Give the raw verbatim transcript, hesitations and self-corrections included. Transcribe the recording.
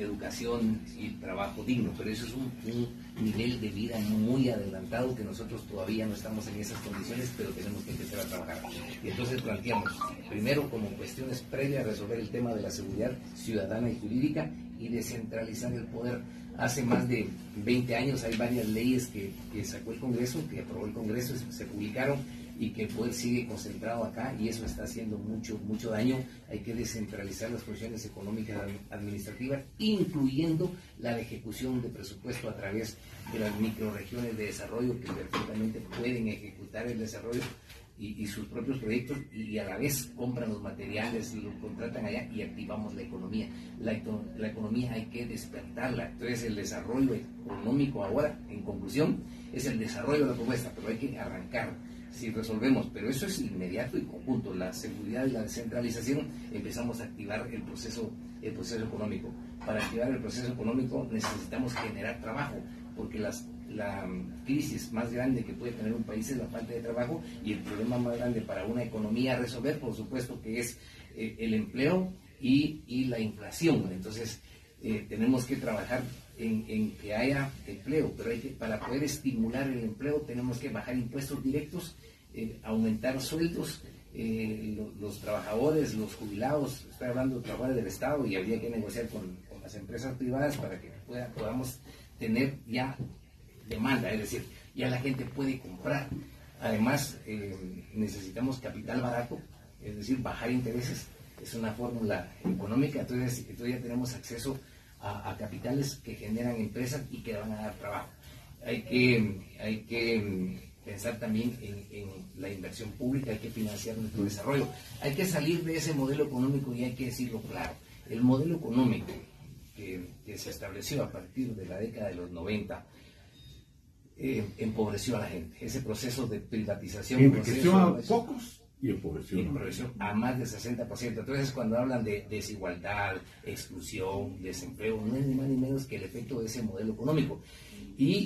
educación y trabajo digno, pero eso es un, un nivel de vida muy adelantado que nosotros todavía no estamos en esas condiciones, pero tenemos que empezar a trabajar. Y entonces planteamos, primero como cuestiones previas, resolver el tema de la seguridad ciudadana y jurídica y descentralizar el poder. Hace más de veinte años hay varias leyes que, que sacó el Congreso, que aprobó el Congreso, se publicaron, y que el poder sigue concentrado acá, y eso está haciendo mucho, mucho daño. Hay que descentralizar las funciones económicas administrativas, incluyendo la de ejecución de presupuesto a través de las microregiones de desarrollo que perfectamente pueden ejecutar el desarrollo y, y sus propios proyectos, y a la vez compran los materiales y lo contratan allá y activamos la economía. La, la economía hay que despertarla. Entonces el desarrollo económico ahora, en conclusión, es el desarrollo de la propuesta, pero hay que arrancar. Si resolvemos, pero eso es inmediato y conjunto, la seguridad y la descentralización, empezamos a activar el proceso, el proceso económico. Para activar el proceso económico necesitamos generar trabajo, porque las, la crisis más grande que puede tener un país es la falta de trabajo, y el problema más grande para una economía a resolver, por supuesto, que es eh, el empleo y, y la inflación. Entonces, eh, tenemos que trabajar En, en que haya empleo, pero hay que, para poder estimular el empleo tenemos que bajar impuestos directos, eh, aumentar sueldos, eh, lo, los trabajadores, los jubilados, estoy hablando de trabajadores del Estado, y habría que negociar con, con las empresas privadas para que pueda, podamos tener ya demanda, es decir, ya la gente puede comprar. Además, eh, necesitamos capital barato, es decir, bajar intereses, es una fórmula económica. Entonces, entonces ya tenemos acceso A, a capitales que generan empresas y que van a dar trabajo. Hay que, hay que pensar también en, en la inversión pública, hay que financiar nuestro desarrollo. Hay que salir de ese modelo económico, y hay que decirlo claro. El modelo económico que, que se estableció a partir de la década de los noventa eh, empobreció a la gente. Ese proceso de privatización enriqueció a proceso, pocos y empobreció, y empobreció a más del sesenta por ciento. Entonces, cuando hablan de desigualdad, exclusión, desempleo, no es ni más ni menos que el efecto de ese modelo económico. Y